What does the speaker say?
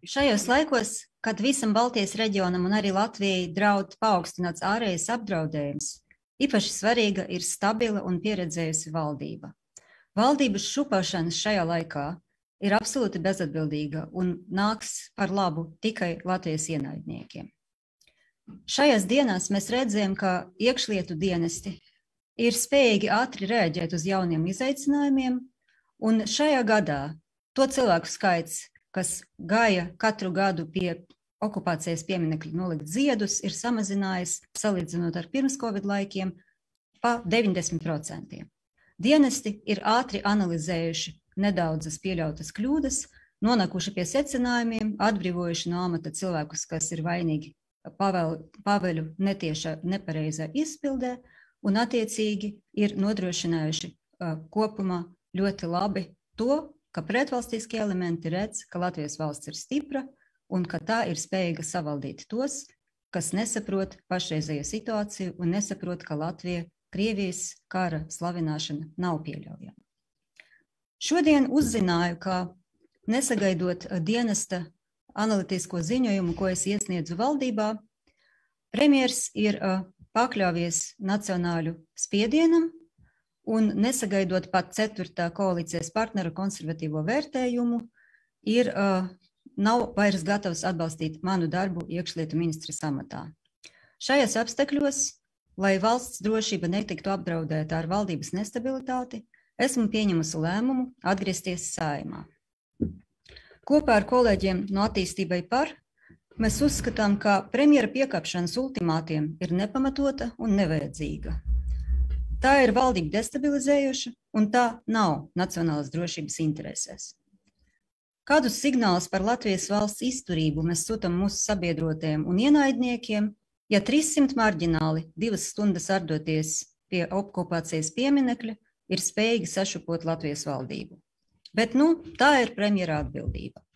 Šajos laikos, kad visam Baltijas reģionam un arī Latvijai draud paaugstināts ārējais apdraudējums, īpaši svarīga ir stabila un pieredzējusi valdība. Valdības šupošanas šajā laikā ir absolūti bezatbildīga un nāks par labu tikai Latvijas ienaidniekiem. Šajās dienās mēs redzējām, ka iekšlietu dienesti ir spējīgi ātri reaģēt uz jauniem izaicinājumiem, un šajā gadā to cilvēku skaits, kas gāja katru gadu pie okupācijas pieminekļa nolikt ziedus, ir samazinājies, salīdzinot ar pirms Covid laikiem, pa 90%. Dienesti ir ātri analizējuši nedaudzas pieļautas kļūdas, nonākuši pie secinājumiem, atbrīvojuši no amata cilvēkus, kas ir vainīgi paveļu netieša nepareizā izpildē, un attiecīgi ir nodrošinājuši kopumā ļoti labi to, ka pretvalstiskie elementi redz, ka Latvijas valsts ir stipra un ka tā ir spējīga savaldīt tos, kas nesaprot pašreizējo situāciju un nesaprot, ka Latvija Krievijas kara slavināšana nav pieļaujama. Šodien uzzināju, ka nesagaidot dienesta analītisko ziņojumu, ko es iesniedzu valdībā, premjers ir pakļāvies nacionāļu spiedienam un nesagaidot pat 4. koalīcijas partnera konservatīvo vērtējumu, nav vairs gatavs atbalstīt manu darbu iekšlietu ministres amatā. Šajos apstākļos, lai valsts drošība netiktu apdraudēta ar valdības nestabilitāti, esmu pieņemusi lēmumu atgriezties Saeimā. Kopā ar kolēģiem no Attīstībai par mēs uzskatām, ka premjera piekāpšanas ultimātiem ir nepamatota un nevajadzīga. Tā ir valdība destabilizējuša, un tā nav nacionālas drošības interesēs. Kādus signālus par Latvijas valsts izturību mēs sūtam mūsu sabiedrotiem un ienaidniekiem, ja 300 marģināli 2 stundas ardoties pie okupācijas pieminekļa ir spējīgi sašupot Latvijas valdību? Bet, tā ir premjera atbildība.